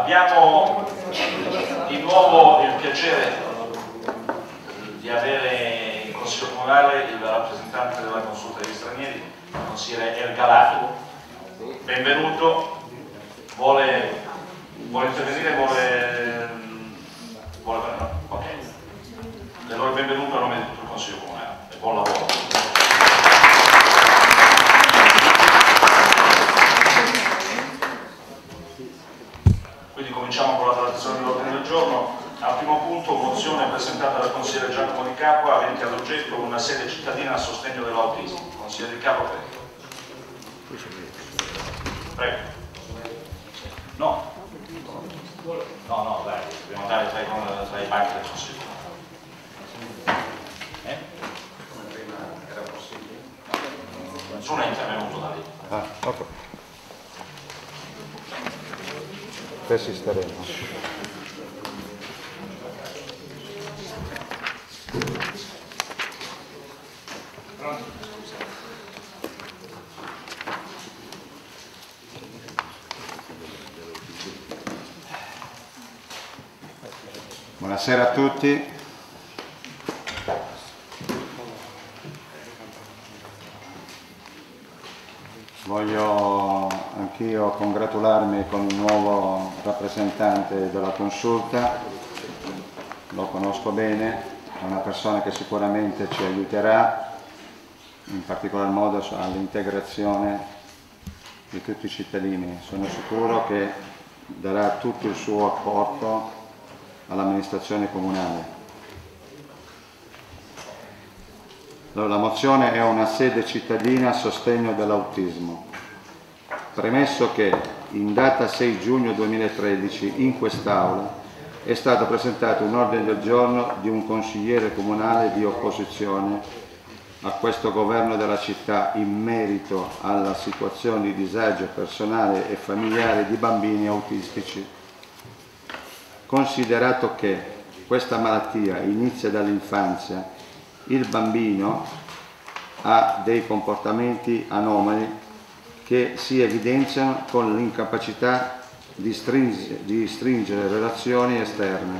Abbiamo di nuovo il piacere di avere in Consiglio Comunale il rappresentante della Consulta degli Stranieri, il consigliere Ergalati. Benvenuto. Vuole intervenire? No? Ok. Le do il benvenuto a nome di tutto il Consiglio Comunale e buon lavoro. Quindi cominciamo con la trattazione dell'ordine del giorno. Al primo punto, mozione presentata dal consigliere Giacomo Di Capua avente ad oggetto una sede cittadina a sostegno dell'autismo. Consigliere Di Capua, prego. No, dai, dobbiamo andare tra i banchi del consiglio. Era possibile? Nessuno è intervenuto da lì. Ok. Persisteremo. Buonasera a tutti. Voglio anch'io congratularmi con il nuovo rappresentante della Consulta. Lo conosco bene, è una persona che sicuramente ci aiuterà, in particolar modo all'integrazione di tutti i cittadini. Sono sicuro che darà tutto il suo apporto all'amministrazione comunale. La mozione è una sede cittadina a sostegno dell'autismo. Premesso che in data 6 giugno 2013 in quest'Aula è stato presentato un ordine del giorno di un consigliere comunale di opposizione a questo governo della città in merito alla situazione di disagio personale e familiare di bambini autistici. Considerato che questa malattia inizia dall'infanzia, il bambino ha dei comportamenti anomali che si evidenziano con l'incapacità di stringere relazioni esterne.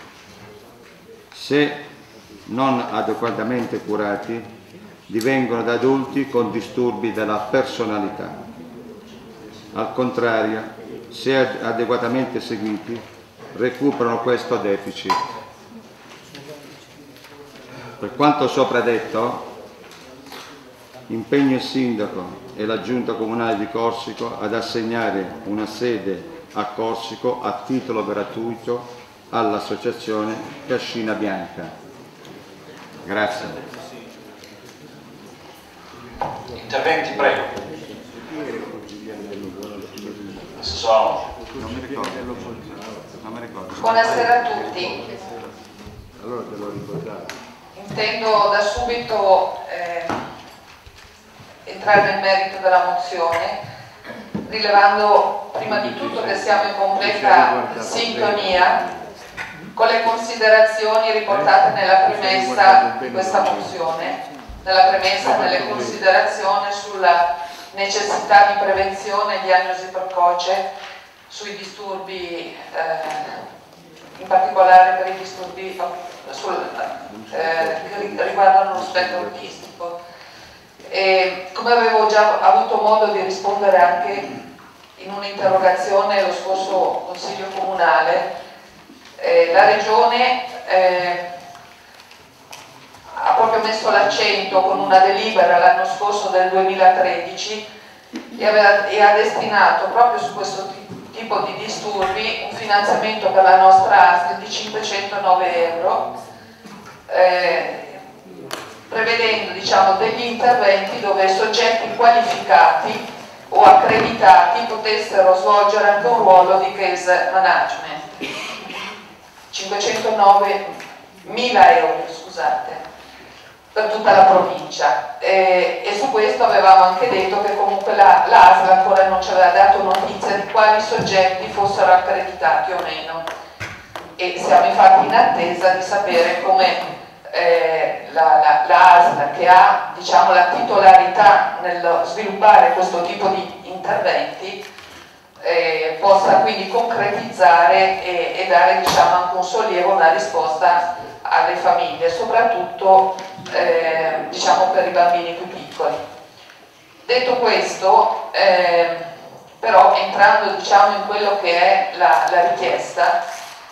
Se non adeguatamente curati, divengono da adulti con disturbi della personalità. Al contrario, se adeguatamente seguiti, recuperano questo deficit. Per quanto sopra detto, impegno il sindaco e la giunta comunale di Corsico ad assegnare una sede a Corsico a titolo gratuito all'associazione Cascina Bianca. Grazie. Interventi, prego. Non mi ricordo. Buonasera a tutti. Allora te l'ho ricordato. Intendo da subito entrare nel merito della mozione, rilevando prima di tutto che siamo in completa sintonia con le considerazioni riportate nella premessa di questa mozione, nella premessa delle considerazioni sulla necessità di prevenzione e diagnosi precoce sui disturbi, in particolare per i disturbi che riguardano lo spettro autistico. E come avevo già avuto modo di rispondere anche in un'interrogazione lo scorso Consiglio Comunale, la Regione ha proprio messo l'accento con una delibera l'anno scorso del 2013 e ha destinato proprio su questo tipo di disturbi un finanziamento per la nostra ASL di 509 euro, prevedendo degli interventi dove soggetti qualificati o accreditati potessero svolgere anche un ruolo di case management. 509.000 euro, scusate, per tutta la provincia, e su questo avevamo anche detto che comunque l'ASL ancora non ci aveva dato notizia di quali soggetti fossero accreditati o meno, e siamo infatti in attesa di sapere come l'ASL, che ha la titolarità nel sviluppare questo tipo di interventi, possa quindi concretizzare e dare, diciamo, anche un sollievo, una risposta alle famiglie, soprattutto diciamo, per i bambini più piccoli. Detto questo, però entrando, diciamo, in quello che è la richiesta,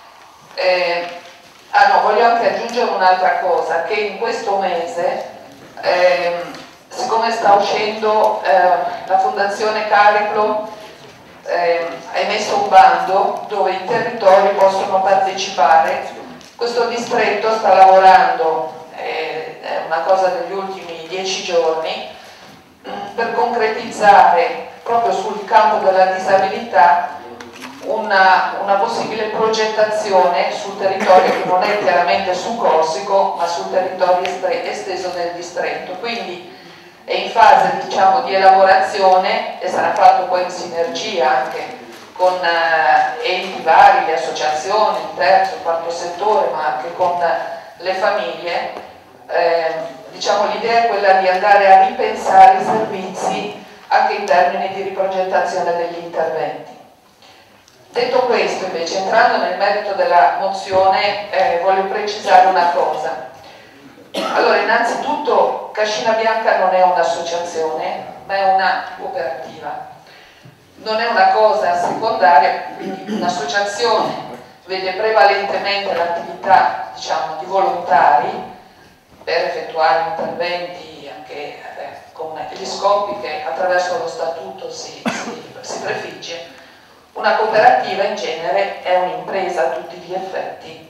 voglio anche aggiungere un'altra cosa, che in questo mese, siccome sta uscendo la Fondazione Cariplo, ha emesso un bando dove i territori possono partecipare. Questo distretto sta lavorando, è una cosa degli ultimi 10 giorni, per concretizzare proprio sul campo della disabilità una possibile progettazione sul territorio, che non è chiaramente su Corsico, ma sul territorio esteso del distretto. Quindi è in fase, diciamo, di elaborazione e sarà fatto poi in sinergia anche con enti vari, le associazioni, il terzo, il quarto settore, ma anche con le famiglie. Diciamo, l'idea è quella di andare a ripensare i servizi anche in termini di riprogettazione degli interventi. Detto questo, invece, entrando nel merito della mozione, voglio precisare una cosa. Allora, innanzitutto Cascina Bianca non è un'associazione, ma è una cooperativa. Non è una cosa secondaria, quindi un'associazione vede prevalentemente l'attività, diciamo, di volontari per effettuare interventi anche con gli scopi che attraverso lo statuto si prefigge. Una cooperativa in genere è un'impresa a tutti gli effetti.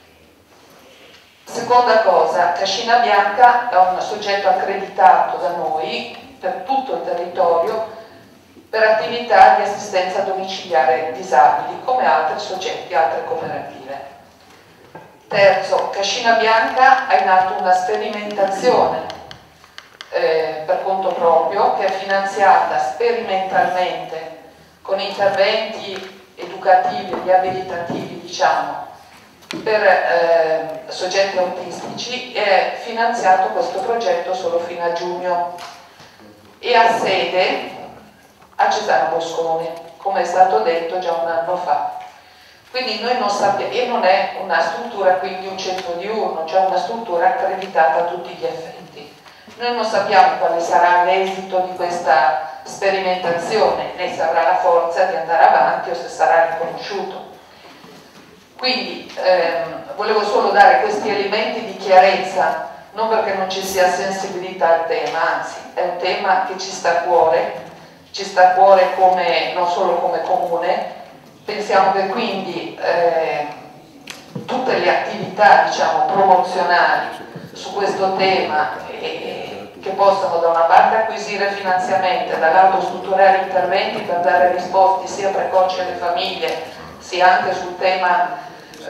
Seconda cosa, Cascina Bianca è un soggetto accreditato da noi per tutto il territorio per attività di assistenza domiciliare disabili, come altri soggetti, altre cooperative. Terzo, Cascina Bianca ha in atto una sperimentazione per conto proprio, che è finanziata sperimentalmente con interventi educativi e riabilitativi, diciamo, per soggetti autistici, e è finanziato questo progetto solo fino a giugno e ha sede a Cesano Boscone, come è stato detto già un anno fa. Quindi noi non sappiamo, e non è una struttura, quindi un centro diurno, cioè una struttura accreditata a tutti gli effetti. Noi non sappiamo quale sarà l'esito di questa sperimentazione, né se avrà la forza di andare avanti o se sarà riconosciuto. Quindi volevo solo dare questi elementi di chiarezza, non perché non ci sia sensibilità al tema, anzi è un tema che ci sta a cuore come, non solo come comune. Pensiamo che quindi tutte le attività, diciamo, promozionali su questo tema che possano da una parte acquisire finanziamenti e dall'altro strutturare interventi per dare risposte sia precoci alle famiglie sia anche sul tema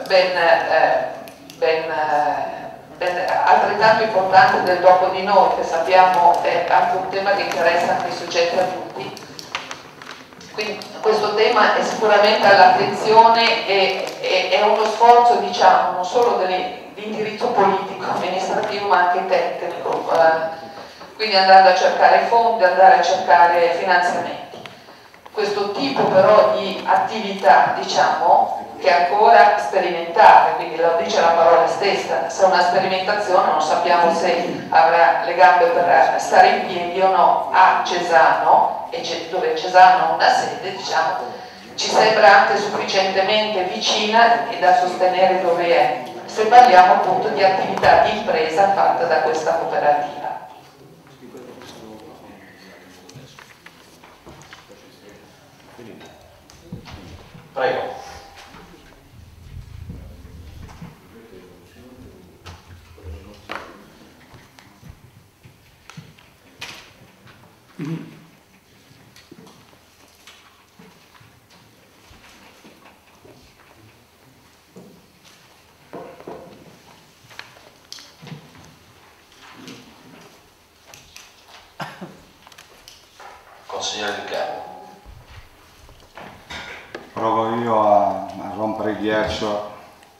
altrettanto importante del dopo di noi, che sappiamo è anche un tema che interessa anche i soggetti adulti. Quindi questo tema è sicuramente all'attenzione e è uno sforzo, diciamo, non solo di indirizzo politico, amministrativo, ma anche tecnico, quindi andando a cercare fondi, andare a cercare finanziamenti. Questo tipo però di attività, diciamo, che è ancora sperimentale, quindi lo dice la parola stessa, se è una sperimentazione non sappiamo se avrà le gambe per stare in piedi o no, a Cesano, dove Cesano ha una sede, diciamo, ci sembra anche sufficientemente vicina e da sostenere dove è, se parliamo appunto di attività di impresa fatta da questa cooperativa. Prego. Consigliere Di Carlo. Provo io a rompere il ghiaccio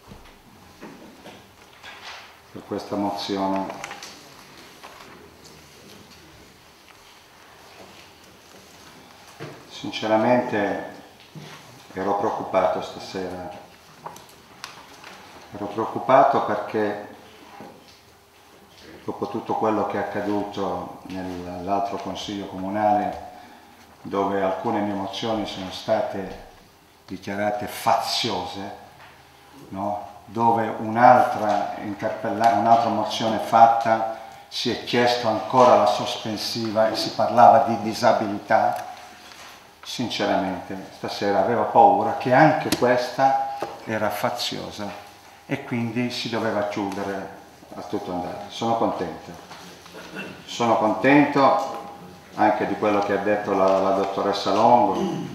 per questa mozione. Sinceramente ero preoccupato stasera. Ero preoccupato perché dopo tutto quello che è accaduto nell'altro consiglio comunale, dove alcune mie mozioni sono state dichiarate faziose, no? Dove un'altra mozione fatta si è chiesto ancora la sospensiva e si parlava di disabilità, sinceramente stasera avevo paura che anche questa era faziosa e quindi si doveva chiudere a tutto andare. Sono contento anche di quello che ha detto la dottoressa Longo,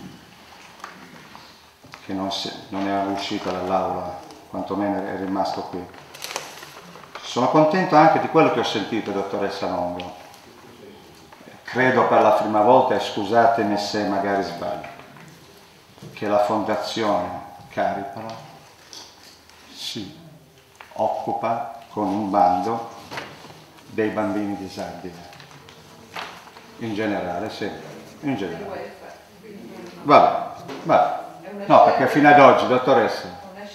che non è uscita dall'aula, quantomeno è rimasto qui. Sono contento anche di quello che ho sentito, dottoressa Longo. Credo per la prima volta, e scusatemi se magari sbaglio, che la Fondazione Caripalo si occupa con un bando dei bambini disabili. In generale, sì, in generale. Vabbè. No, perché fino ad oggi, dottoressa,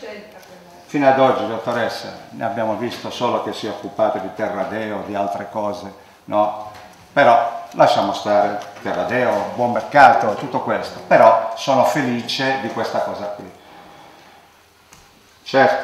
ne abbiamo visto solo che si è occupato di Terradeo, di altre cose, no? Però lasciamo stare Terradeo, buon mercato, tutto questo, però sono felice di questa cosa qui. Certo,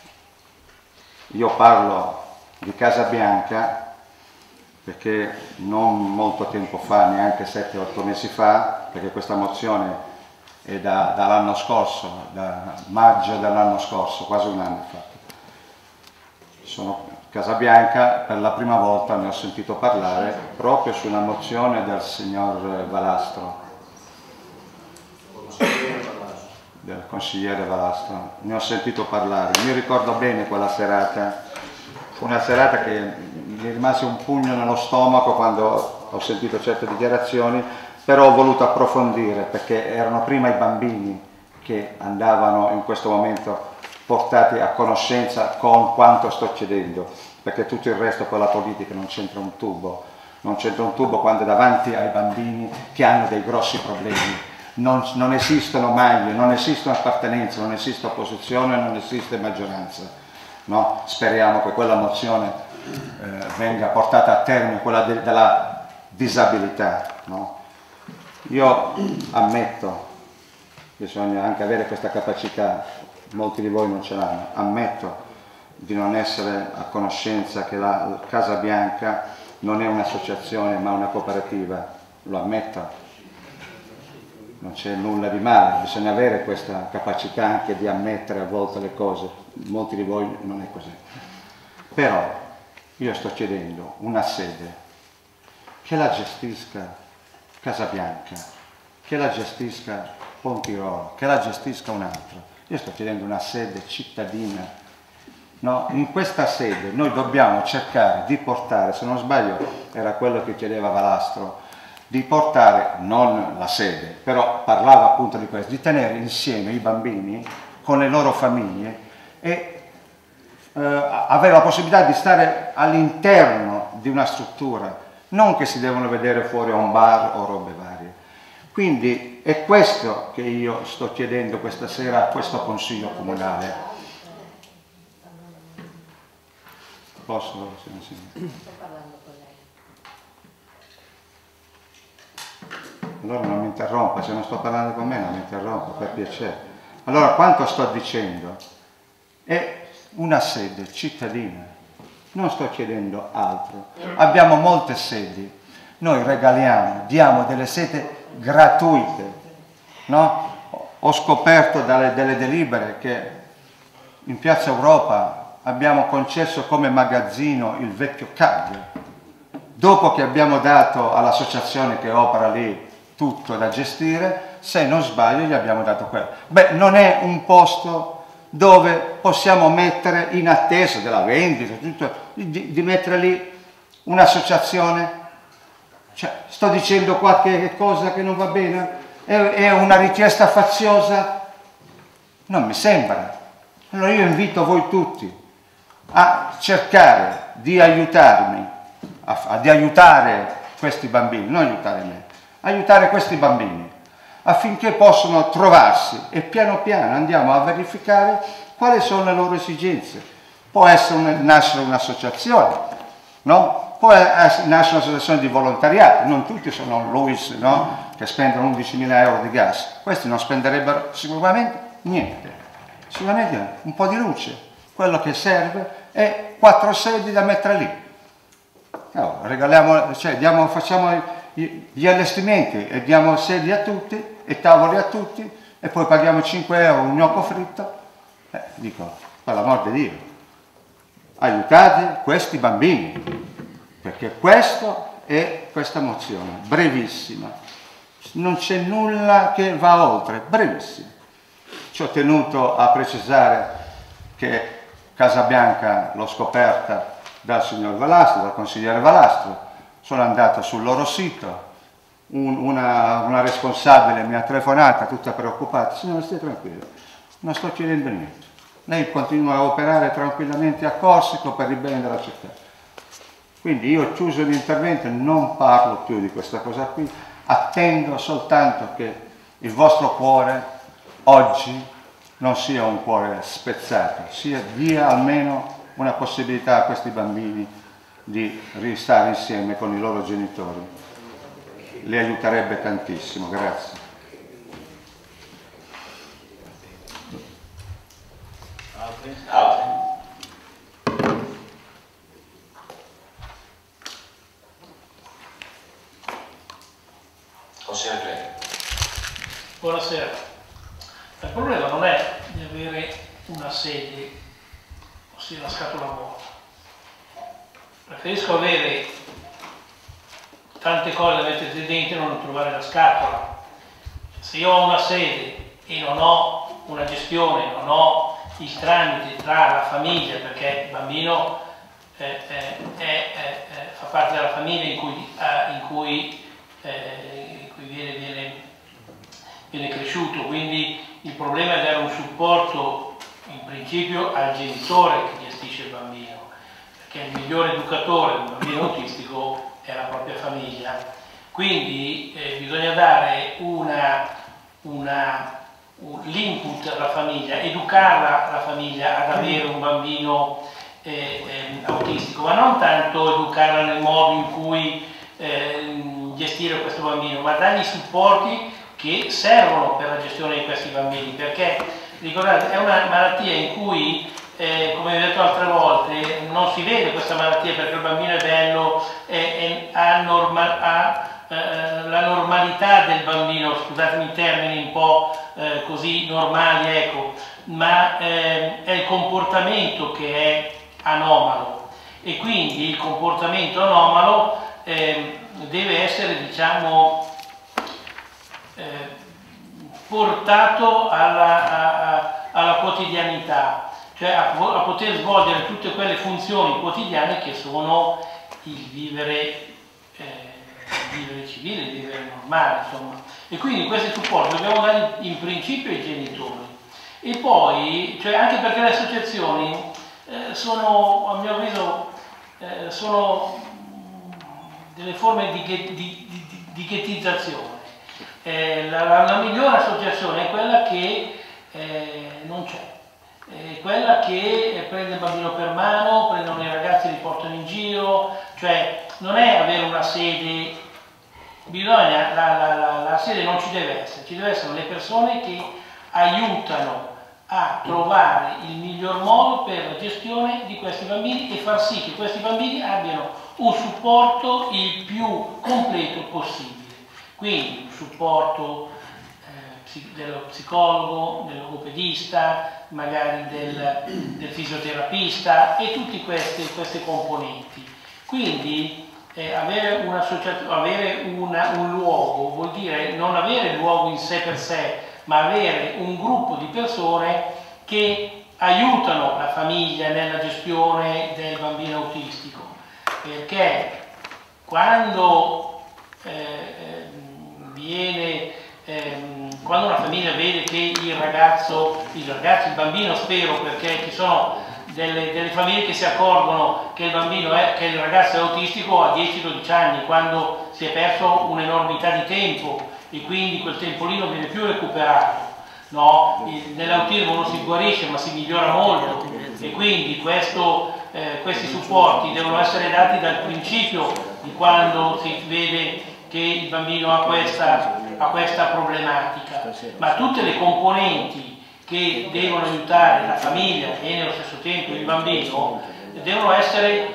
io parlo di Casabianca perché non molto tempo fa, neanche 7-8 mesi fa, perché questa mozione è dall'anno scorso, da maggio dell'anno scorso, quasi un anno fa. Sono Casabianca, per la prima volta ne ho sentito parlare proprio su una mozione del signor Valastro, del consigliere Valastro. Ne ho sentito parlare, mi ricordo bene quella serata, fu una serata che mi rimase un pugno nello stomaco quando ho sentito certe dichiarazioni, però ho voluto approfondire perché erano prima i bambini che andavano in questo momento portati a conoscenza con quanto sto chiedendo, perché tutto il resto con la politica non c'entra un tubo, quando è davanti ai bambini che hanno dei grossi problemi. Non esistono maglie, non esistono appartenenze, non esiste opposizione, non esiste maggioranza. No? Speriamo che quella mozione venga portata a termine, quella della disabilità. No? Io ammetto, bisogna anche avere questa capacità, molti di voi non ce l'hanno, ammetto di non essere a conoscenza che la Casabianca non è un'associazione ma una cooperativa, lo ammetto, non c'è nulla di male, bisogna avere questa capacità anche di ammettere a volte le cose, molti di voi non è così. Però io sto chiedendo una sede che la gestisca Casabianca, che la gestisca Pontirolo, che la gestisca un altro. Io sto chiedendo una sede cittadina. No? In questa sede noi dobbiamo cercare di portare, se non sbaglio era quello che chiedeva Valastro, di portare, non la sede, però parlava appunto di questo, di tenere insieme i bambini con le loro famiglie e avere la possibilità di stare all'interno di una struttura, non che si devono vedere fuori a un bar o robe varie. Quindi è questo che io sto chiedendo questa sera a questo Consiglio Comunale. Posso? Sì. Sto parlando con lei. Allora non mi interrompa, se non sto parlando con me non mi interrompa, per piacere. Allora quanto sto dicendo è una sede cittadina, non sto chiedendo altro. Abbiamo molte sedi, noi regaliamo, diamo delle sedi gratuite, no? Ho scoperto delle delibere che in Piazza Europa abbiamo concesso come magazzino il vecchio Caglio, dopo che abbiamo dato all'associazione che opera lì tutto da gestire, se non sbaglio gli abbiamo dato quello. Beh, non è un posto dove possiamo mettere in attesa della vendita, tutto, di mettere lì un'associazione. Cioè, sto dicendo qualche cosa che non va bene? È una richiesta faziosa? Non mi sembra. Allora io invito voi tutti a cercare di aiutarmi, di aiutare questi bambini, non aiutare me, aiutare questi bambini affinché possano trovarsi e piano piano andiamo a verificare quali sono le loro esigenze. Può nascere un'associazione, no? Può nascere un'associazione di volontariato, non tutti sono Luis, no? Che spendono 11.000 euro di gas, questi non spenderebbero sicuramente niente, sicuramente un po' di luce, quello che serve è 4 sedie da mettere lì. No, regaliamo, cioè, facciamo gli allestimenti e diamo sedie a tutti e tavoli a tutti e poi paghiamo 5 euro un gnocco fritto. Dico, per l'amor di Dio, aiutate questi bambini, perché questo è questa mozione, brevissima, non c'è nulla che va oltre, brevissima. Ci ho tenuto a precisare che Casabianca l'ho scoperta dal signor Valastro, dal consigliere Valastro, sono andato sul loro sito, una responsabile mi ha telefonato tutta preoccupata, signora stia tranquillo, non sto chiedendo niente, lei continua a operare tranquillamente a Corsico per il bene della città. Quindi io ho chiuso l'intervento, non parlo più di questa cosa qui, attendo soltanto che il vostro cuore oggi non sia un cuore spezzato, dia almeno una possibilità a questi bambini di ristare insieme con i loro genitori. Li aiuterebbe tantissimo, grazie. Altri? Consigliere Clegg. Buonasera. Il problema non è di avere una sede, ossia la scatola vuota. Preferisco avere tante cose da mettere dentro e non trovare la scatola. Se io ho una sede e non ho una gestione, non ho il tramite tra la famiglia, perché il bambino fa parte della famiglia in cui viene cresciuto, quindi il problema è dare un supporto in principio al genitore che gestisce il bambino, perché il migliore educatore di un bambino autistico è la propria famiglia. Quindi bisogna dare l'input alla famiglia, educarla la famiglia ad avere un bambino autistico, ma non tanto educarla nel modo in cui gestire questo bambino, ma dargli i supporti che servono per la gestione di questi bambini, perché ricordate, è una malattia in cui, come vi ho detto altre volte, non si vede questa malattia perché il bambino è bello, ha la normalità del bambino, scusatemi i termini un po' così normali, ecco, ma è il comportamento che è anomalo, e quindi il comportamento anomalo deve essere, diciamo, portato alla quotidianità, cioè a poter svolgere tutte quelle funzioni quotidiane che sono il vivere civile, il vivere normale, insomma. E quindi questi supporti dobbiamo dare in principio ai genitori, e poi, cioè, anche perché le associazioni sono, a mio avviso, sono delle forme di ghettizzazione. La migliore associazione è quella che non c'è, è quella che prende il bambino per mano, prendono i ragazzi e li portano in giro, cioè non è avere una sede, bisogna, la sede non ci deve essere, ci deve essere le persone che aiutano a trovare il miglior modo per la gestione di questi bambini e far sì che questi bambini abbiano un supporto il più completo possibile. Quindi un supporto dello psicologo, del logopedista, magari del fisioterapista e tutte queste componenti. Quindi avere un luogo vuol dire non avere il luogo in sé per sé, ma avere un gruppo di persone che aiutano la famiglia nella gestione del bambino autistico, perché quando quando una famiglia vede che il bambino, spero, perché ci sono delle famiglie che si accorgono che il ragazzo è autistico a 10-12 anni, quando si è perso un'enormità di tempo e quindi quel tempo lì non viene più recuperato. No? Nell'autismo non si guarisce ma si migliora molto, e quindi questi supporti devono essere dati dal principio di quando si vede che il bambino ha questa problematica, ma tutte le componenti che devono aiutare la famiglia e nello stesso tempo il bambino devono essere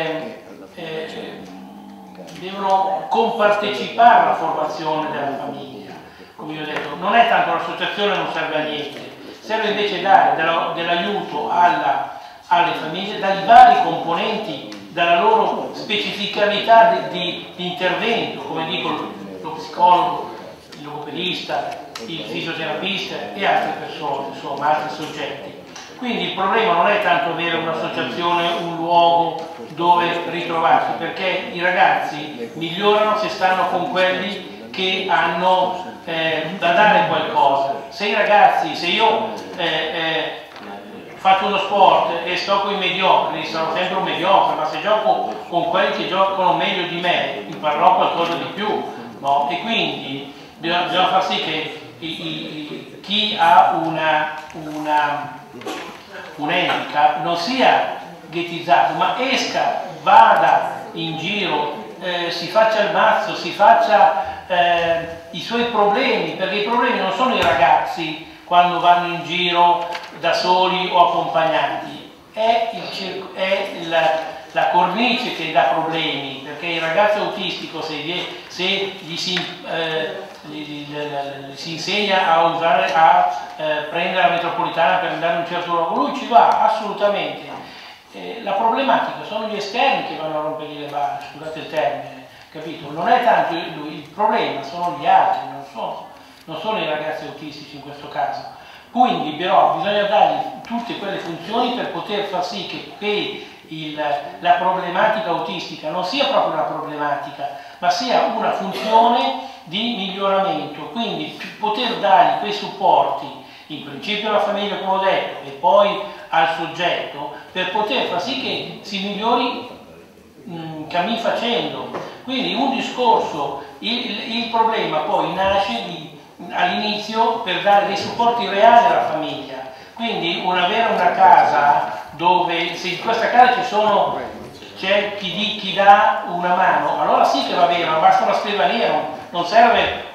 devono compartecipare alla formazione della famiglia. Come vi ho detto, non è tanto l'associazione, non serve a niente, serve invece dare dell'aiuto alle famiglie dai vari componenti, dalla loro specificalità di intervento, come dico lo psicologo, il logopedista, il fisioterapista e altre persone, insomma altri soggetti. Quindi il problema non è tanto avere un'associazione, un luogo dove ritrovarsi, perché i ragazzi migliorano se stanno con quelli che hanno da dare qualcosa. Se i ragazzi, se io faccio uno sport e sto con i mediocri, sarò sempre un mediocre, ma se gioco con quelli che giocano meglio di me, imparerò qualcosa di più, no? E quindi bisogna far sì che chi ha un handicap non sia ghettizzato, ma esca, vada in giro, si faccia il mazzo, si faccia i suoi problemi, perché i problemi non sono i ragazzi quando vanno in giro da soli o accompagnati, è la cornice che dà problemi, perché il ragazzo autistico se gli si insegna a prendere la metropolitana per andare in un certo luogo, lui ci va assolutamente. La problematica sono gli esterni che vanno a rompergli le balle, scusate il termine, capito? Non è tanto lui, il problema sono gli altri, non sono i ragazzi autistici in questo caso. Quindi però bisogna dargli tutte quelle funzioni per poter far sì che la problematica autistica non sia proprio una problematica, ma sia una funzione di miglioramento, quindi poter dargli quei supporti, in principio alla famiglia come ho detto, e poi al soggetto, per poter far sì che si migliori cammin facendo. Quindi un discorso, il problema poi nasce all'inizio per dare dei supporti reali alla famiglia, quindi avere una casa dove, se in questa casa c'è chi dà una mano, allora sì che va bene, ma basta una scrivania, non serve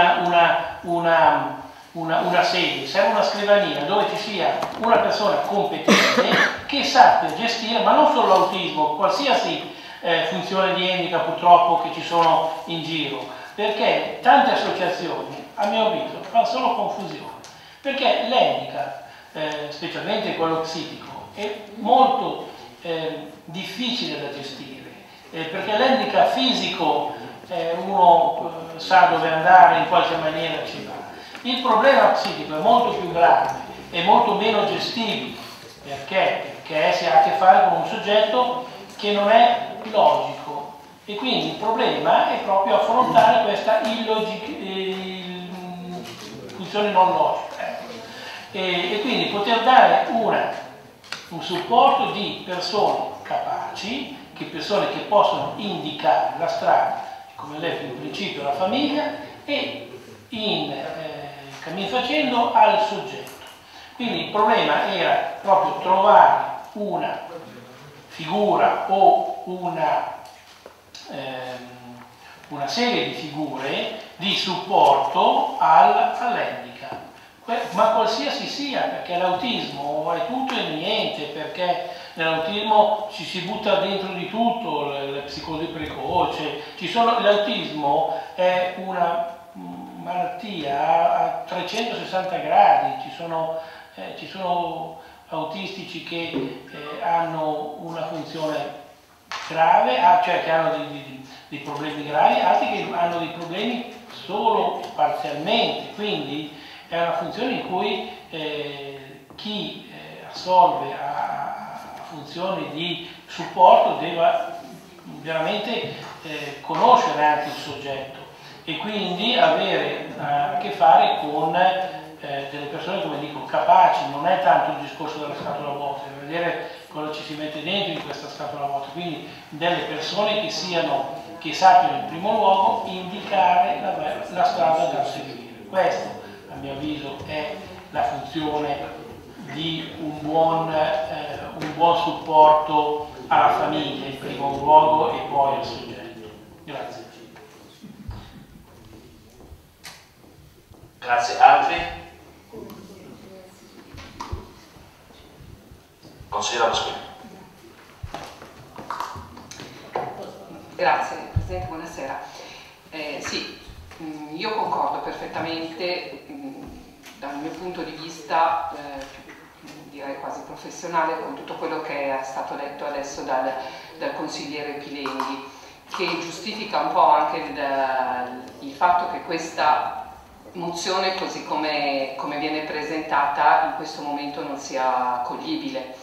una sedia, serve una scrivania dove ci sia una persona competente che sappia gestire, ma non solo l'autismo, qualsiasi funzione di handicap purtroppo che ci sono in giro, perché tante associazioni a mio avviso fanno solo confusione, perché l'handicap, specialmente quello psichico, è molto difficile da gestire, perché l'handicap fisico uno sa dove andare, in qualche maniera ci va. Il problema psichico è molto più grave e molto meno gestibile, perché si ha a che fare con un soggetto che non è logico, e quindi il problema è proprio affrontare questa funzione non logica, e quindi poter dare un supporto di persone capaci, persone che possono indicare la strada, come detto in principio la famiglia, e cammin facendo al soggetto. Quindi il problema era proprio trovare una figura o una serie di figure di supporto all'handicap, ma qualsiasi sia, perché l'autismo è tutto e niente, perché nell'autismo ci si butta dentro di tutto, la psicosi precoce, l'autismo è una malattia a 360 gradi, ci sono autistici che hanno una funzione grave, cioè che hanno dei problemi gravi, altri che hanno dei problemi solo parzialmente, quindi è una funzione in cui chi assolve a funzioni di supporto deve veramente conoscere anche il soggetto e quindi avere a che fare con delle persone, come dico, capaci. Non è tanto il discorso della scatola vuota, è vedere cosa ci si mette dentro in questa scatola vuota, quindi delle persone che che sappiano in primo luogo indicare la strada da seguire. Questa, a mio avviso, è la funzione di un buon supporto alla famiglia in primo luogo e poi al soggetto. Grazie. Grazie. Altri? Consigliere Pasquini. Grazie Presidente, buonasera. Sì, io concordo perfettamente dal mio punto di vista, direi quasi professionale, con tutto quello che è stato detto adesso dal consigliere Pilenghi, che giustifica un po' anche il fatto che questa mozione, così come viene presentata, in questo momento non sia accoglibile.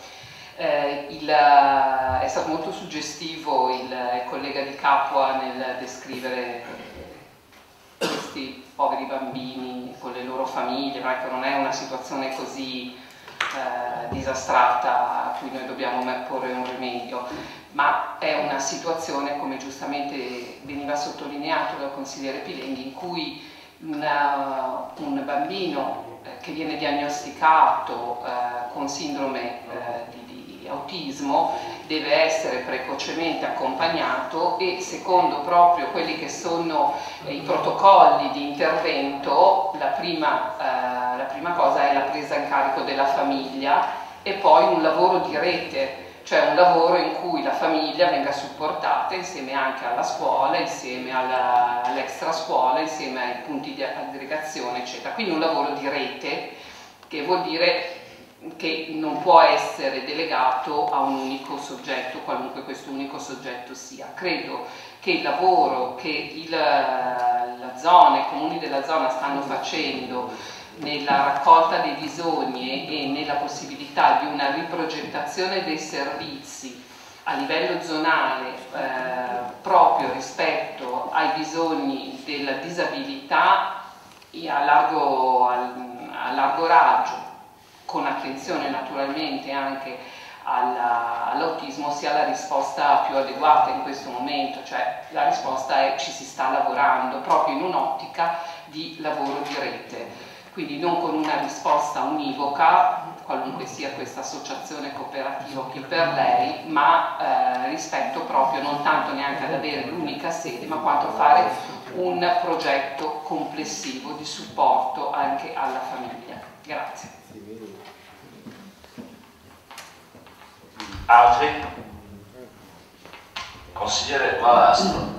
È stato molto suggestivo il collega Di Capua nel descrivere questi poveri bambini con le loro famiglie, ma ecco, non è una situazione così disastrata a cui noi dobbiamo porre un rimedio, ma è una situazione, come giustamente veniva sottolineato dal consigliere Pilenghi, in cui un bambino che viene diagnosticato con sindrome di autismo deve essere precocemente accompagnato e, secondo proprio quelli che sono i protocolli di intervento, la prima cosa è la presa in carico della famiglia e poi un lavoro di rete, cioè un lavoro in cui la famiglia venga supportata insieme anche alla scuola, insieme all'extra scuola, insieme ai punti di aggregazione, eccetera. Quindi un lavoro di rete, che vuol dire che non può essere delegato a un unico soggetto, qualunque questo unico soggetto sia. Credo che il lavoro che i comuni della zona stanno facendo nella raccolta dei bisogni e nella possibilità di una riprogettazione dei servizi a livello zonale proprio rispetto ai bisogni della disabilità a largo raggio, con attenzione naturalmente anche all'autismo, sia la risposta più adeguata in questo momento, cioè la risposta è: ci si sta lavorando proprio in un'ottica di lavoro di rete. Quindi non con una risposta univoca, qualunque sia questa associazione cooperativa che per lei, ma rispetto proprio non tanto neanche ad avere l'unica sede, ma quanto a fare un progetto complessivo di supporto anche alla famiglia. Grazie. Altri? Consigliere Valastro.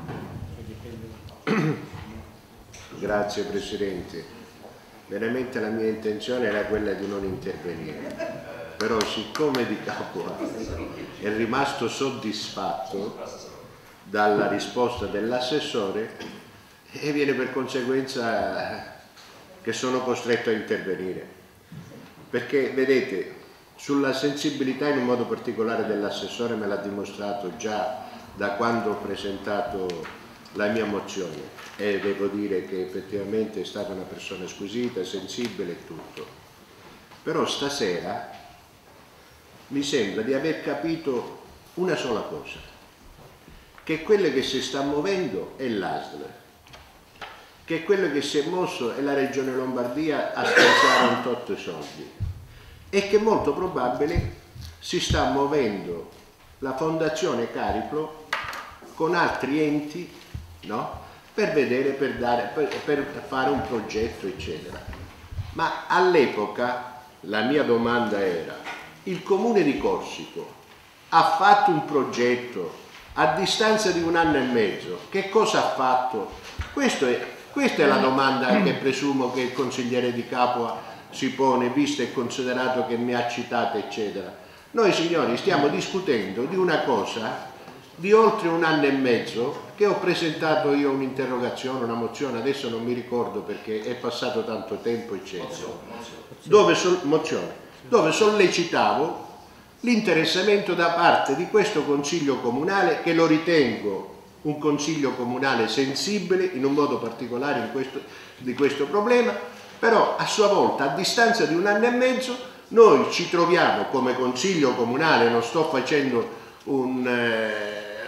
Grazie Presidente. Veramente la mia intenzione era quella di non intervenire, però siccome Di Capua è rimasto soddisfatto dalla risposta dell'assessore, e viene per conseguenza che sono costretto a intervenire, perché vedete, sulla sensibilità in un modo particolare dell'assessore me l'ha dimostrato già da quando ho presentato la mia mozione, e devo dire che effettivamente è stata una persona squisita, sensibile e tutto. Però stasera mi sembra di aver capito una sola cosa, che quello che si sta muovendo è l'ASL, che quello che si è mosso è la Regione Lombardia a stanziare un tot soldi, e che molto probabile si sta muovendo la Fondazione Cariplo con altri enti, no? Per vedere, per fare un progetto, eccetera. Ma all'epoca la mia domanda era: il Comune di Corsico ha fatto un progetto a distanza di 1 anno e mezzo, che cosa ha fatto? Questa è la domanda che presumo che il consigliere Di Capua si pone, visto e considerato che mi ha citato, eccetera. Noi signori stiamo discutendo di una cosa di oltre 1 anno e mezzo, che ho presentato io un'interrogazione, una mozione, adesso non mi ricordo perché è passato tanto tempo, eccetera, dove sollecitavo l'interessamento da parte di questo Consiglio Comunale, che lo ritengo un Consiglio Comunale sensibile in un modo particolare di questo problema, però a sua volta, a distanza di 1 anno e mezzo, noi ci troviamo come Consiglio Comunale, non sto facendo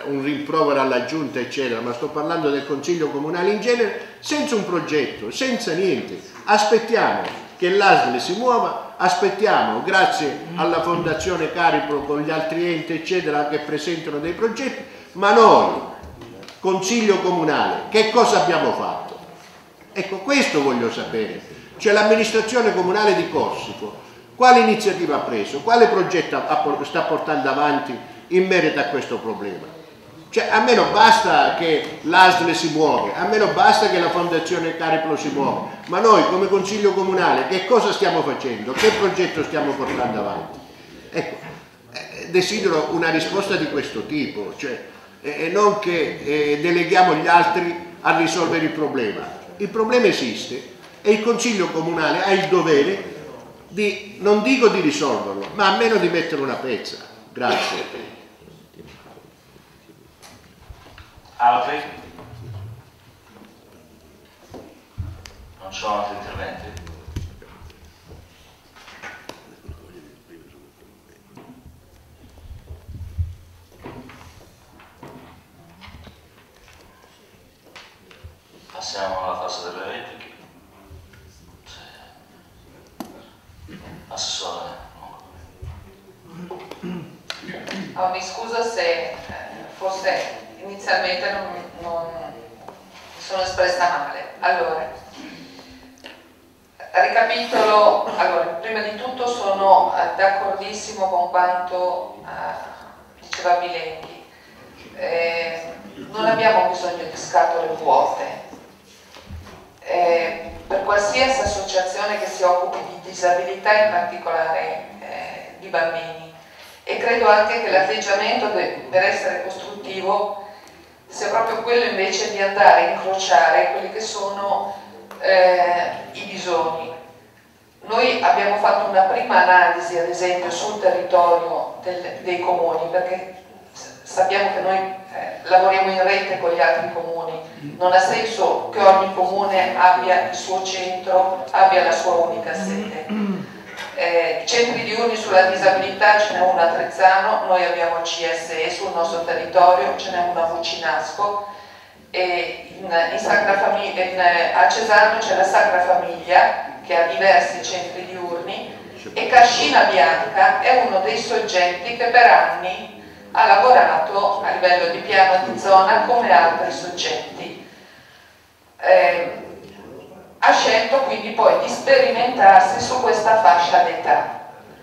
un rimprovero alla giunta eccetera, ma sto parlando del Consiglio Comunale in genere, senza un progetto, senza niente. Aspettiamo che l'ASL si muova, aspettiamo, grazie alla Fondazione Cariplo con gli altri enti eccetera che presentano dei progetti, ma noi, Consiglio Comunale, che cosa abbiamo fatto? Ecco, questo voglio sapere. Cioè l'amministrazione comunale di Corsico, quale iniziativa ha preso, quale progetto sta portando avanti in merito a questo problema? Cioè a me non basta che l'ASL si muove, a me non basta che la Fondazione Cariplo si muove, ma noi come Consiglio Comunale che cosa stiamo facendo? Che progetto stiamo portando avanti? Ecco, desidero una risposta di questo tipo, cioè non che deleghiamo gli altri a risolvere il problema. Il problema esiste e il Consiglio Comunale ha il dovere di, non dico di risolverlo, ma almeno di mettere una pezza. Grazie. Altri? Non ci sono altri interventi? Passiamo alla fase delle repliche. Assessore. Oh, mi scuso se forse inizialmente non mi sono espressa male. Allora, ricapitolo. Allora, prima di tutto sono d'accordissimo con quanto diceva Bilenghi. Non abbiamo bisogno di scatole vuote. Per qualsiasi associazione che si occupi di disabilità, in particolare di bambini, e credo anche che l'atteggiamento per essere costruttivo sia proprio quello invece di andare a incrociare quelli che sono i bisogni. Noi abbiamo fatto una prima analisi, ad esempio, sul territorio dei comuni, perché sappiamo che noi lavoriamo in rete con gli altri comuni, non ha senso che ogni comune abbia il suo centro, abbia la sua unica sede. Centri diurni sulla disabilità ce n'è uno a Trezzano, noi abbiamo il CSE sul nostro territorio, ce n'è uno a Mucinasco, e a Cesano c'è la Sacra Famiglia che ha diversi centri diurni, e Cascina Bianca è uno dei soggetti che per anni ha lavorato a livello di piano di zona come altri soggetti. Ha scelto quindi poi di sperimentarsi su questa fascia d'età.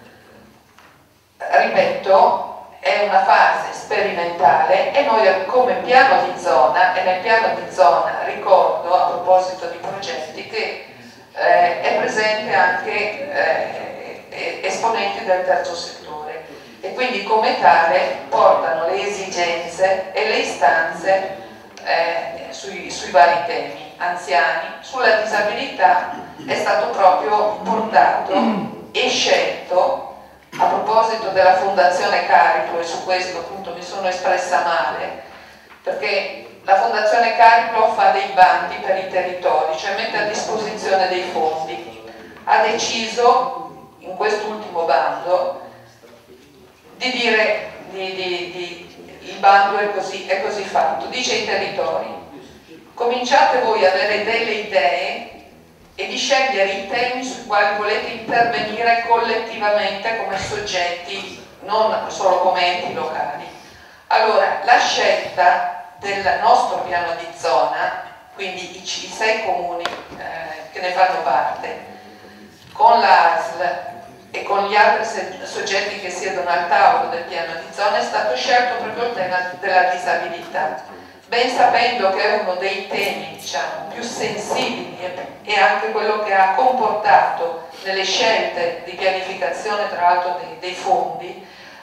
Ripeto, è una fase sperimentale e noi come piano di zona, e nel piano di zona ricordo a proposito di progetti che è presente anche esponenti del terzo settore, e quindi come tale portano le esigenze e le istanze sui vari temi. Anziani, sulla disabilità è stato proprio portato e scelto, a proposito della Fondazione Cariplo, e su questo appunto mi sono espressa male, perché la Fondazione Cariplo fa dei bandi per i territori, cioè mette a disposizione dei fondi. Ha deciso in quest'ultimo bando di dire il bando è così fatto, dice ai territori: cominciate voi ad avere delle idee e di scegliere i temi sui quali volete intervenire collettivamente come soggetti, non solo come enti locali. Allora, la scelta del nostro piano di zona, quindi i 6 comuni che ne fanno parte, con l'ASL e con gli altri soggetti che siedono al tavolo del piano di zona, è stato scelto proprio il tema della disabilità, ben sapendo che è uno dei temi, diciamo, più sensibili e anche quello che ha comportato nelle scelte di pianificazione, tra l'altro dei fondi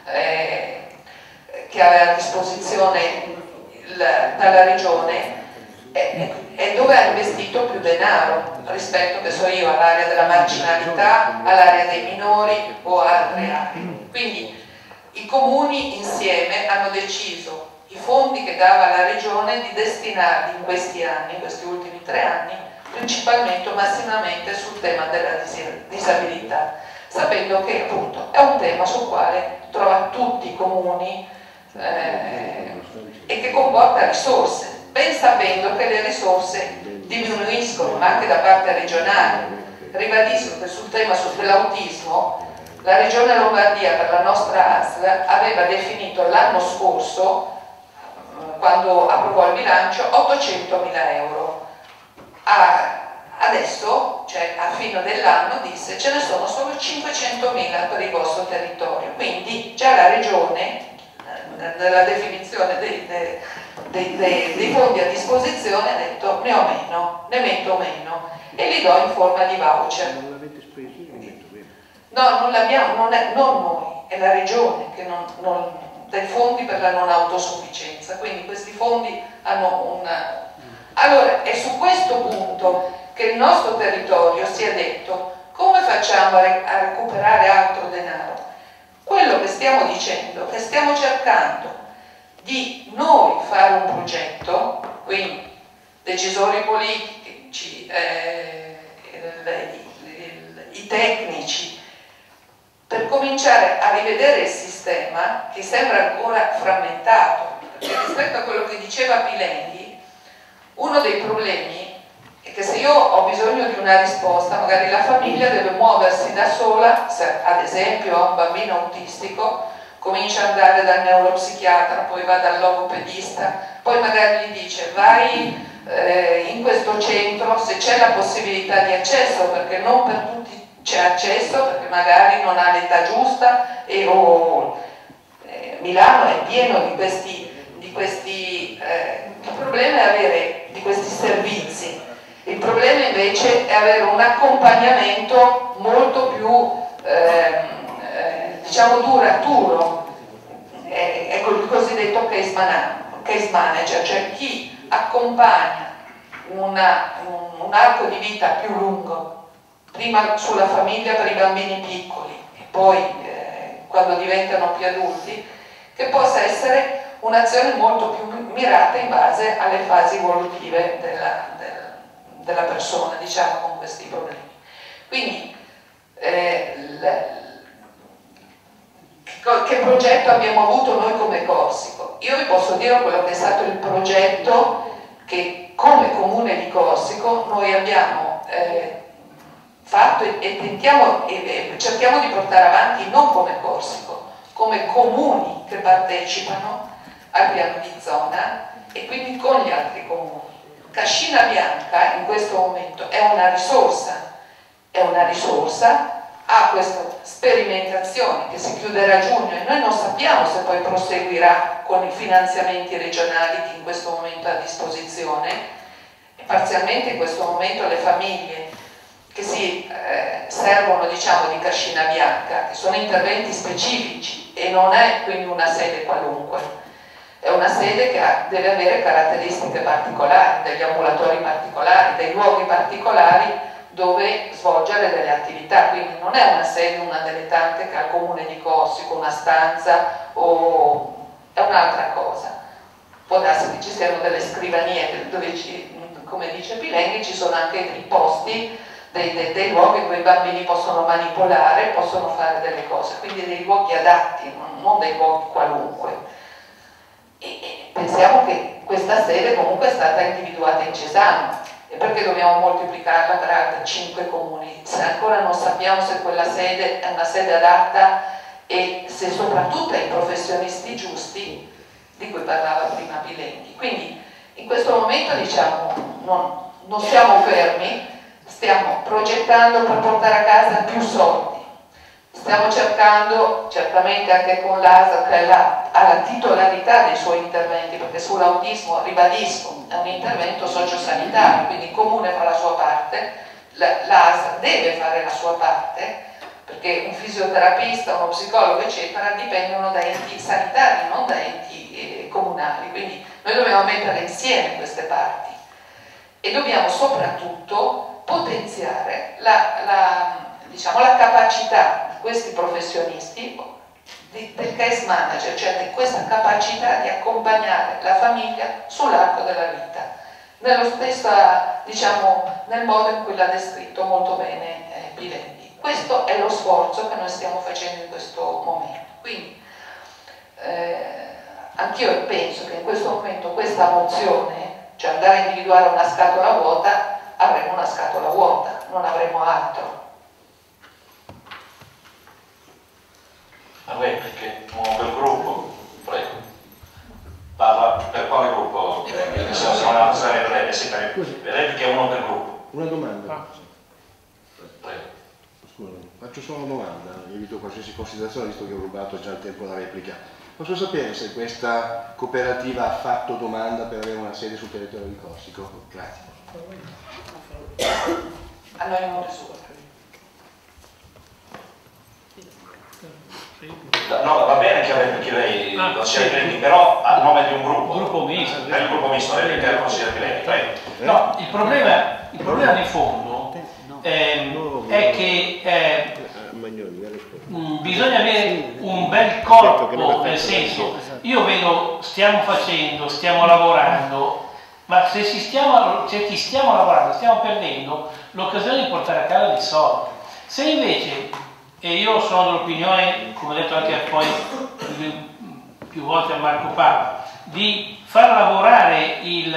che aveva a disposizione dalla Regione, è dove ha investito più denaro rispetto, che so io, all'area della marginalità, all'area dei minori o altre aree. Quindi i comuni insieme hanno deciso i fondi che dava la Regione di destinarli in questi anni, in questi ultimi 3 anni, principalmente o massimamente sul tema della disabilità, sapendo che appunto è un tema sul quale trova tutti i comuni e che comporta risorse, ben sapendo che le risorse diminuiscono anche da parte regionale. Ribadisco che sul tema dell'autismo la Regione Lombardia per la nostra ASL aveva definito l'anno scorso, quando approvò il bilancio, 800.000 euro. Adesso, cioè a fine dell'anno, disse ce ne sono solo 500.000 per il vostro territorio. Quindi già la Regione, nella definizione dei fondi a disposizione, ha detto ne ho meno, ne metto meno e li do in forma di voucher. Non l'avete speso? No, non l'abbiamo, non noi, è la Regione che dai fondi per la non autosufficienza, quindi questi fondi hanno una... Allora, è su questo punto che il nostro territorio si è detto come facciamo a recuperare altro denaro? Quello che stiamo dicendo, che stiamo cercando di noi fare un progetto, quindi decisori politici, i tecnici, per cominciare a rivedere il sistema che sembra ancora frammentato, perché rispetto a quello che diceva Pilenghi, uno dei problemi è che se io ho bisogno di una risposta, magari la famiglia deve muoversi da sola, se ad esempio ha un bambino autistico, comincia ad andare dal neuropsichiatra, poi va dal logopedista, poi magari gli dice vai in questo centro se c'è la possibilità di accesso, perché non per tutti c'è accesso, perché magari non ha l'età giusta Milano è pieno di questi il problema è avere di questi servizi, il problema invece è avere un accompagnamento molto più diciamo duraturo, ecco il cosiddetto case manager, cioè chi accompagna un arco di vita più lungo, prima sulla famiglia per i bambini piccoli e poi quando diventano più adulti, che possa essere un'azione molto più mirata in base alle fasi evolutive della persona, diciamo, con questi problemi. Quindi che progetto abbiamo avuto noi come Corsico? Io vi posso dire quello che è stato il progetto che come Comune di Corsico noi abbiamo fatto e tentiamo e cerchiamo di portare avanti non come Corsico, come comuni che partecipano al piano di zona e quindi con gli altri comuni. Cascina Bianca in questo momento è una risorsa, ha questa sperimentazione che si chiuderà a giugno e noi non sappiamo se poi proseguirà con i finanziamenti regionali che in questo momento ha a disposizione e parzialmente in questo momento le famiglie che si servono, diciamo, di Cascina Bianca, che sono interventi specifici e non è quindi una sede qualunque, è una sede che deve avere caratteristiche particolari, degli ambulatori particolari, dei luoghi particolari dove svolgere delle attività, quindi non è una sede, una delle tante che ha il comune di Corsico, una stanza o è un'altra cosa. Può darsi che ci siano delle scrivanie dove come dice Pilenghi ci sono anche dei posti, dei luoghi dove i bambini possono manipolare, possono fare delle cose, quindi dei luoghi adatti, non dei luoghi qualunque. E pensiamo che questa sede comunque è stata individuata in Cesano. E perché dobbiamo moltiplicarla per altri 5 comuni? Se ancora non sappiamo se quella sede è una sede adatta e se soprattutto ai professionisti giusti di cui parlava prima Pilenghi. Quindi in questo momento diciamo non siamo fermi, stiamo progettando per portare a casa più soldi. Stiamo cercando, certamente anche con l'ASL, che ha la titolarità dei suoi interventi, perché sull'autismo, ribadisco, è un intervento sociosanitario, quindi il comune fa la sua parte, l'ASL deve fare la sua parte, perché un fisioterapista, uno psicologo, eccetera, dipendono da enti sanitari, non da enti comunali, quindi noi dobbiamo mettere insieme queste parti e dobbiamo soprattutto potenziare diciamo, la capacità di questi professionisti del case manager, cioè di questa capacità di accompagnare la famiglia sull'arco della vita, nello stesso, diciamo, nel modo in cui l'ha descritto molto bene Pilenghi. Questo è lo sforzo che noi stiamo facendo in questo momento. Quindi anch'io penso che in questo momento questa mozione, cioè andare a individuare una scatola vuota, avremo una scatola vuota, non avremo altro. A lei perché uno per gruppo, prego. Parla per quale gruppo? Se non è una breve, sì, lei perché è uno per gruppo. Una domanda. Prego. Scusami, faccio solo una domanda, evito qualsiasi considerazione visto che ho rubato già il tempo da replica. Posso sapere se questa cooperativa ha fatto domanda per avere una sede sul territorio di Corsico? Grazie. A noi non risulta. No, va bene che lei consigliere Pilegni, però a nome di un gruppo. Gruppo misto. Per il gruppo misto, lei che è il consigliere Pilegni, prego. No, il problema di fondo è che bisogna avere un bel corpo, nel senso, io vedo, stiamo facendo, stiamo lavorando, ma se ci stiamo lavorando, stiamo perdendo l'occasione di portare a casa dei soldi. Se invece, e io sono dell'opinione, come ho detto anche poi più volte a Marco Papa, di far lavorare il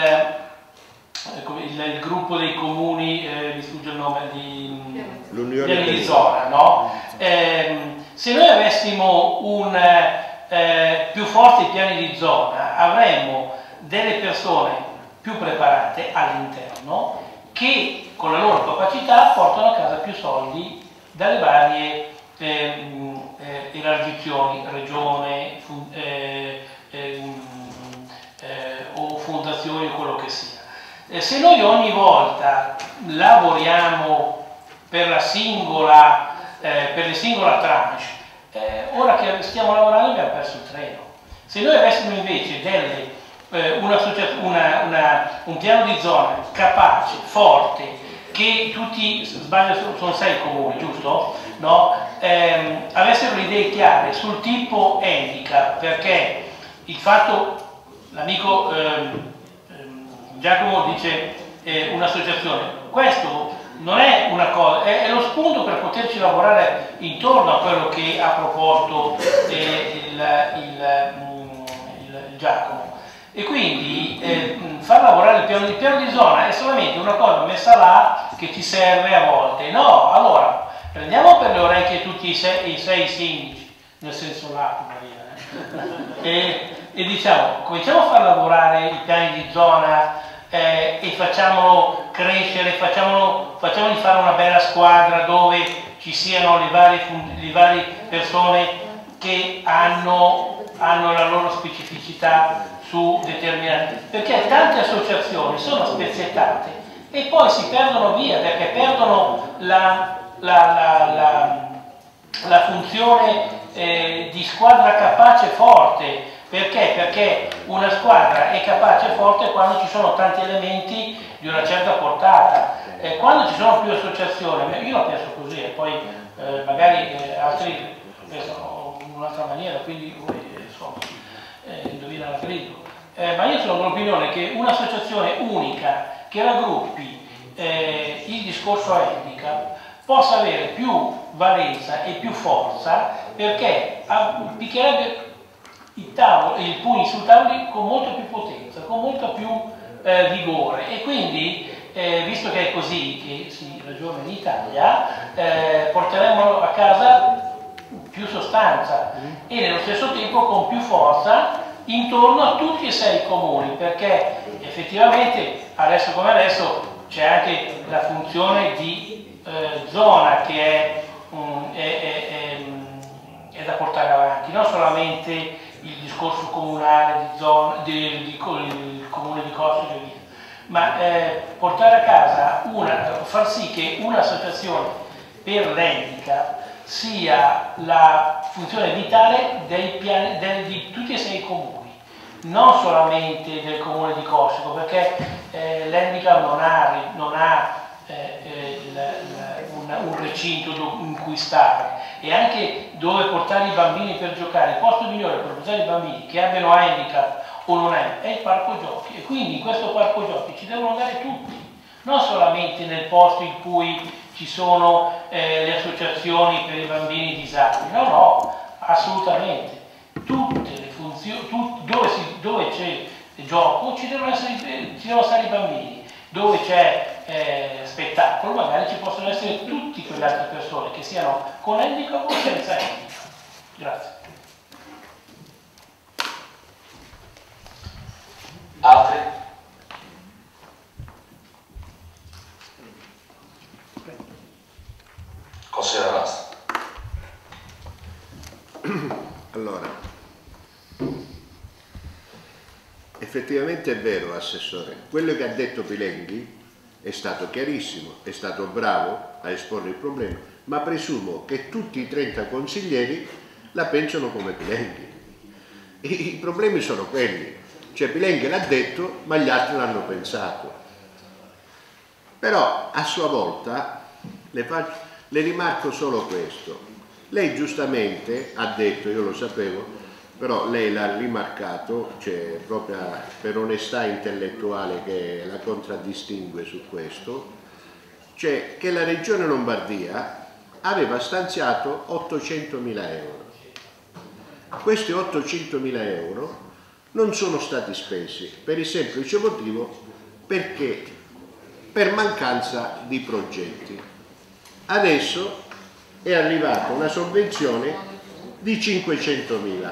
gruppo dei comuni, mi sfugge il nome, di zona, no? Se noi avessimo più forti piani di zona, avremmo delle persone più preparate all'interno che con la loro capacità portano a casa più soldi dalle varie elargizioni, regione o fondazioni o quello che sia. Se noi ogni volta lavoriamo per le singole tranche, ora che stiamo lavorando abbiamo perso il treno. Se noi avessimo invece un piano di zona capace, forte, che tutti, sbaglio, sono 6 comuni, giusto? No? Avessero le idee chiare sul tipo handicap, perché il fatto, l'amico Giacomo dice un'associazione, questo non è una cosa, è lo spunto per poterci lavorare intorno a quello che ha proposto il Giacomo. E quindi far lavorare il piano di zona è solamente una cosa messa là che ci serve a volte. No, allora prendiamo per le orecchie tutti i sei sindaci, nel senso lato, Maria, e diciamo, cominciamo a far lavorare i piani di zona e facciamolo crescere, facciamogli fare una bella squadra dove ci siano le varie persone che hanno la loro specificità su determinati, perché tante associazioni sono spezzettate e poi si perdono via perché perdono la funzione di squadra capace e forte. Perché? Perché una squadra è capace e forte quando ci sono tanti elementi di una certa portata. Quando ci sono più associazioni, io la penso così, e poi magari altri pensano in un'altra maniera, quindi insomma, indovina la credo. Ma io sono dell'opinione che un'associazione unica che raggruppi il discorso handicap possa avere più valenza e più forza, perché picchierebbe i pugni sul tavolo con molta più potenza, con molta più vigore, e quindi visto che è così che si ragiona in Italia, porteremo a casa più sostanza e nello stesso tempo con più forza intorno a tutti e 6 comuni, perché effettivamente adesso come adesso c'è anche la funzione di zona che è da portare avanti, non solamente il discorso comunale il comune di Corsico e via, ma portare a casa far sì che un'associazione per l'handicap sia la funzione vitale di tutti e 6 i comuni, non solamente del comune di Corsico, perché l'handicap non ha un recinto in cui stare e anche dove portare i bambini per giocare. Il posto migliore per portare i bambini che abbiano handicap o non è il parco giochi, e quindi in questo parco giochi ci devono andare tutti, non solamente nel posto in cui ci sono le associazioni per i bambini disabili, no, assolutamente tutte le funzioni, dove si dove c'è gioco ci devono stare i bambini, dove c'è spettacolo magari ci possono essere tutte quelle altre persone che siano con handicap o senza handicap. Grazie. Altri? Consigliere Rasta. Allora, effettivamente è vero, Assessore, quello che ha detto Pilenghi è stato chiarissimo, è stato bravo a esporre il problema, ma presumo che tutti i 30 consiglieri la pensano come Pilenghi. I problemi sono quelli, cioè Pilenghi l'ha detto, ma gli altri l'hanno pensato. Però a sua volta le rimarco solo questo. Lei giustamente ha detto, io lo sapevo, però lei l'ha rimarcato, cioè proprio per onestà intellettuale che la contraddistingue su questo, cioè che la Regione Lombardia aveva stanziato 800.000 euro. Questi 800.000 euro non sono stati spesi per il semplice motivo perché per mancanza di progetti. Adesso è arrivata una sovvenzione di 500.000.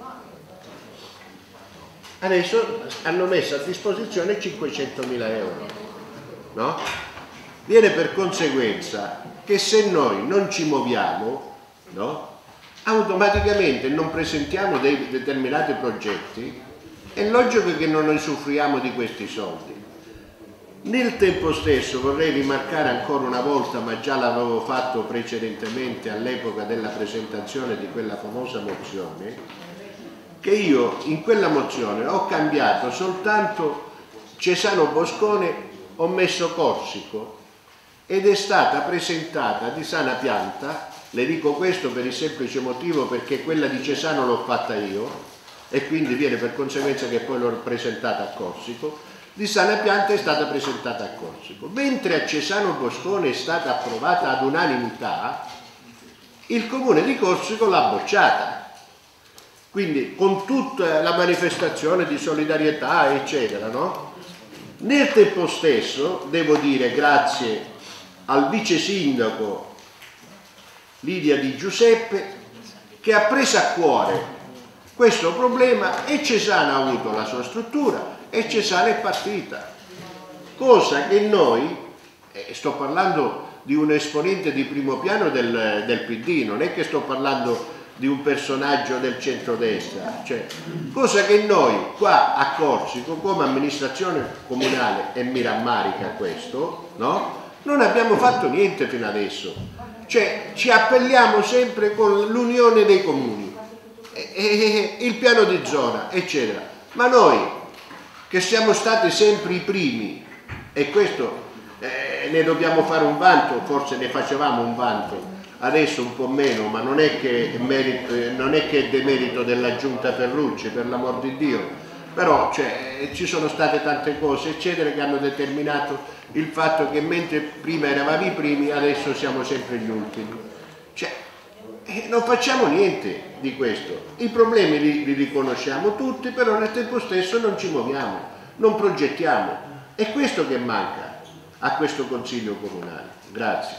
Adesso hanno messo a disposizione 500.000 euro, no? Viene per conseguenza che se noi non ci muoviamo, no? Automaticamente non presentiamo dei determinati progetti, è logico che non usufruiamo di questi soldi. Nel tempo stesso vorrei rimarcare ancora una volta, ma già l'avevo fatto precedentemente all'epoca della presentazione di quella famosa mozione, che io in quella mozione ho cambiato soltanto Cesano Boscone, ho messo Corsico, ed è stata presentata di sana pianta. Le dico questo per il semplice motivo perché quella di Cesano l'ho fatta io e quindi viene per conseguenza che poi l'ho presentata a Corsico. Di sana pianta è stata presentata a Corsico, mentre a Cesano Boscone è stata approvata ad unanimità, il comune di Corsico l'ha bocciata, quindi con tutta la manifestazione di solidarietà eccetera, no? Nel tempo stesso devo dire grazie al vice sindaco Lidia Di Giuseppe che ha preso a cuore questo problema e Cesano ha avuto la sua struttura e Cesano è partita, cosa che noi, sto parlando di un esponente di primo piano del PD, non è che sto parlando di un personaggio del centrodestra, cioè, cosa che noi qua a Corsico come amministrazione comunale, e mi rammarica questo, no? Non abbiamo fatto niente fino adesso, cioè ci appelliamo sempre con l'unione dei comuni, il piano di zona eccetera, ma noi che siamo stati sempre i primi, e questo ne dobbiamo fare un vanto, forse ne facevamo un vanto, adesso un po' meno, ma non è che è demerito della giunta Ferrucci, per l'amor di Dio, però cioè, ci sono state tante cose eccetera che hanno determinato il fatto che mentre prima eravamo i primi, adesso siamo sempre gli ultimi. Cioè, non facciamo niente di questo, i problemi li riconosciamo tutti, però nel tempo stesso non ci muoviamo, non progettiamo, è questo che manca a questo Consiglio Comunale. Grazie.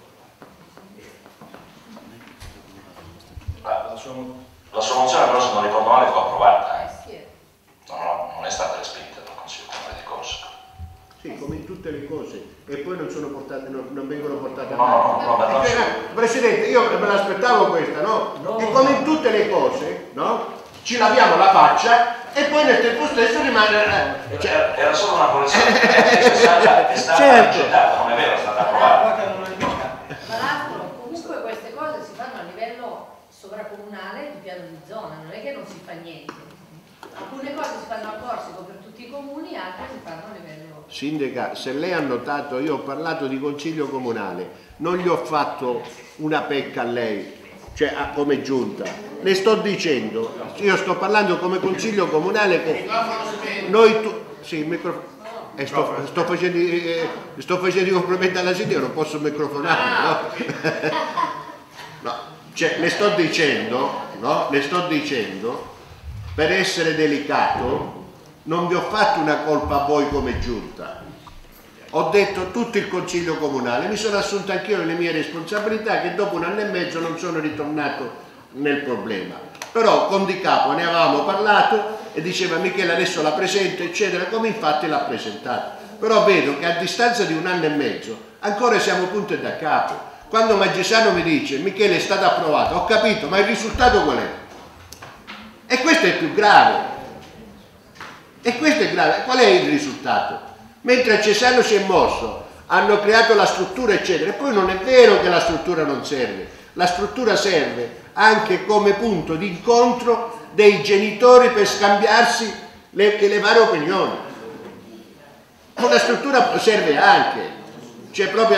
La sua mozione però, se non ricordo male, fu approvata. Non è stata respinta dal Consiglio Comunale di Corsico. Sì, come in tutte le cose, e poi non sono portate, non vengono portate avanti. Presidente, io me l'aspettavo questa, no? E come in tutte le cose, no? Ci laviamo la faccia e poi nel tempo stesso rimane... Era solo una correzione, è stata accettata, non è vero, è stata approvata. Tra l'altro, comunque queste cose si fanno a livello sovracomunale di piano di zona, non è che non si fa niente. Alcune cose si fanno a Corsico per tutti i comuni, altre si fanno a livello... Sindaca, se lei ha notato, io ho parlato di Consiglio Comunale, non gli ho fatto una pecca a lei, cioè come giunta. Le sto dicendo, io sto parlando come Consiglio Comunale che noi sì, il microfono. Sto facendo i complimenti alla Sindaca, non posso microfonare, no? No, cioè le sto dicendo, no? Le sto dicendo per essere delicato, non vi ho fatto una colpa a voi come giunta. Ho detto tutto il Consiglio Comunale, mi sono assunto anch'io le mie responsabilità, che dopo 1 anno e mezzo non sono ritornato nel problema. Però con Di Capo ne avevamo parlato e diceva Michele adesso la presento eccetera, come infatti l'ha presentato. Però vedo che a distanza di 1 anno e mezzo ancora siamo punto da capo. Quando Maggisano mi dice Michele è stato approvato, ho capito, ma il risultato qual è? E questo è più grave. E questo è grave. Qual è il risultato? Mentre a Cesano si è mosso, hanno creato la struttura eccetera, e poi non è vero che la struttura non serve. La struttura serve anche come punto di incontro dei genitori per scambiarsi le varie opinioni. Una struttura serve anche, cioè proprio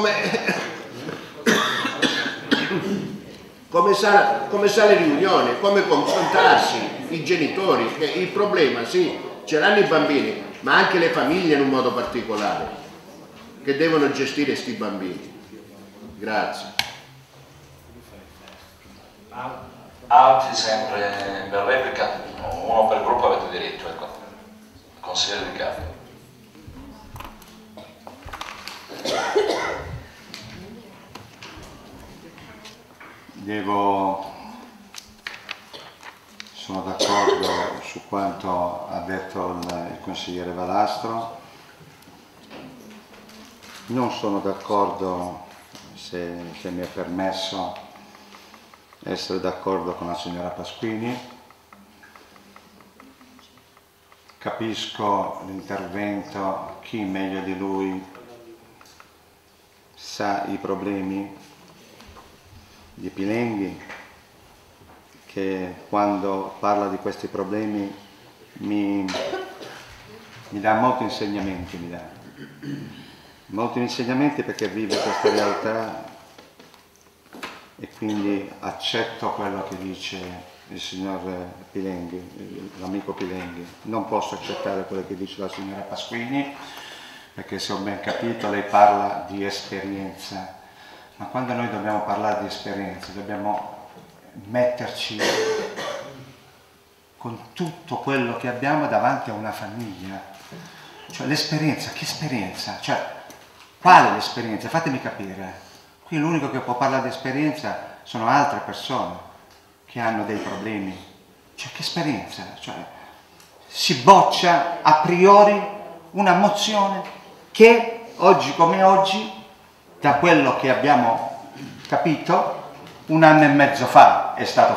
come sale riunione, come confrontarsi i genitori, che il problema sì, ce l'hanno i bambini, ma anche le famiglie in un modo particolare, che devono gestire questi bambini. Grazie. Altri sempre per replica, uno per gruppo avete diritto, ecco. Consigliere Di Capo. Sono d'accordo su quanto ha detto il consigliere Valastro. Non sono d'accordo, se mi è permesso, essere d'accordo con la signora Pasquini. Capisco l'intervento, chi meglio di lui sa i problemi di Pilenghi, che quando parla di questi problemi mi dà molti insegnamenti, molti insegnamenti perché vive questa realtà e quindi accetto quello che dice il signor Pilenghi, l'amico Pilenghi. Non posso accettare quello che dice la signora Pasquini, perché se ho ben capito lei parla di esperienza, ma quando noi dobbiamo parlare di esperienza dobbiamo metterci con tutto quello che abbiamo davanti a una famiglia. Cioè l'esperienza, che esperienza? Cioè, quale l'esperienza? Fatemi capire. Qui l'unico che può parlare di esperienza sono altre persone che hanno dei problemi. Cioè, che esperienza? Cioè, si boccia a priori una mozione che oggi come oggi, da quello che abbiamo capito, 1 anno e mezzo fa è stato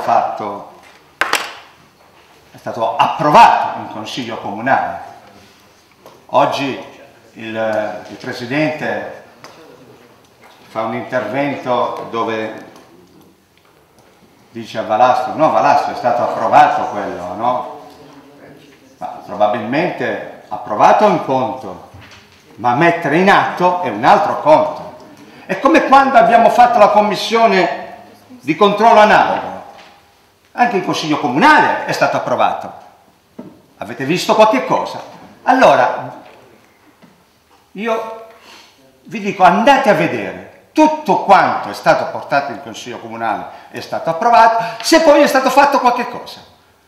approvato in Consiglio Comunale. Oggi il Presidente fa un intervento dove dice a Valastro, no Valastro è stato approvato quello, no? Ma probabilmente approvato è un conto, ma mettere in atto è un altro conto. È come quando abbiamo fatto la commissione di controllo analogo, anche il Consiglio Comunale è stato approvato. Avete visto qualche cosa? Allora, io vi dico, andate a vedere tutto quanto è stato portato in Consiglio Comunale, è stato approvato, se poi è stato fatto qualche cosa.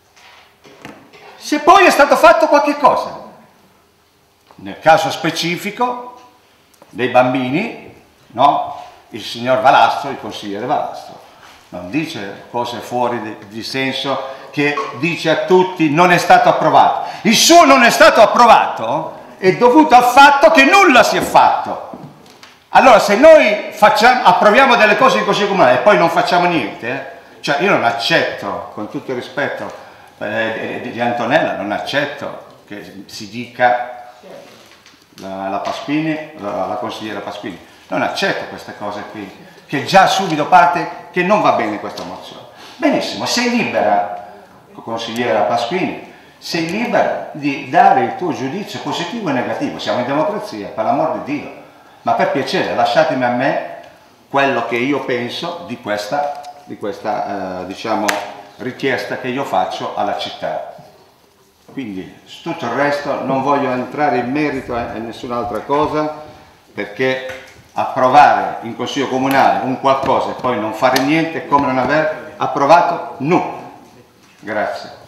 Se poi è stato fatto qualche cosa. Nel caso specifico dei bambini, no? Il signor Valastro, il consigliere Valastro, non dice cose fuori di senso, che dice a tutti non è stato approvato. Il suo non è stato approvato è dovuto al fatto che nulla si è fatto. Allora se noi approviamo delle cose in Consiglio Comunale e poi non facciamo niente, cioè io non accetto, con tutto il rispetto di Antonella, non accetto che si dica la Pasquini, la consigliera Pasquini, non accetto queste cose qui, che già subito parte che non va bene questa mozione. Benissimo, sei libera, consigliera Pasquini, sei libera di dare il tuo giudizio positivo e negativo, siamo in democrazia, per l'amor di Dio, ma per piacere lasciatemi a me quello che io penso di questa diciamo, richiesta che io faccio alla città. Quindi su tutto il resto non voglio entrare in merito a nessun'altra cosa, perché approvare in Consiglio Comunale un qualcosa e poi non fare niente è come non aver approvato nulla. Grazie.